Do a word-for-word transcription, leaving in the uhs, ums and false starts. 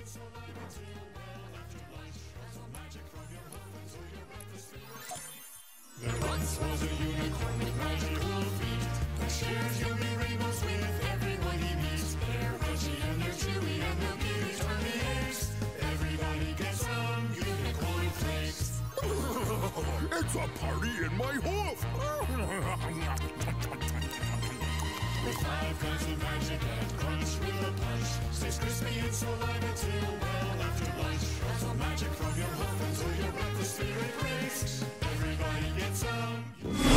There once was a unicorn with magical feet, who shares yummy rainbows with everyone he meets. They're Reggie and they're Chewy and they'll give each other eggs. Everybody gets some unicorn flakes. It's a party in my hoof! With five kinds of magic and crunch with a punch, stays crispy and so light until well after lunch. Also magic from your hoof until your breakfast spirit breaks. Everybody gets some.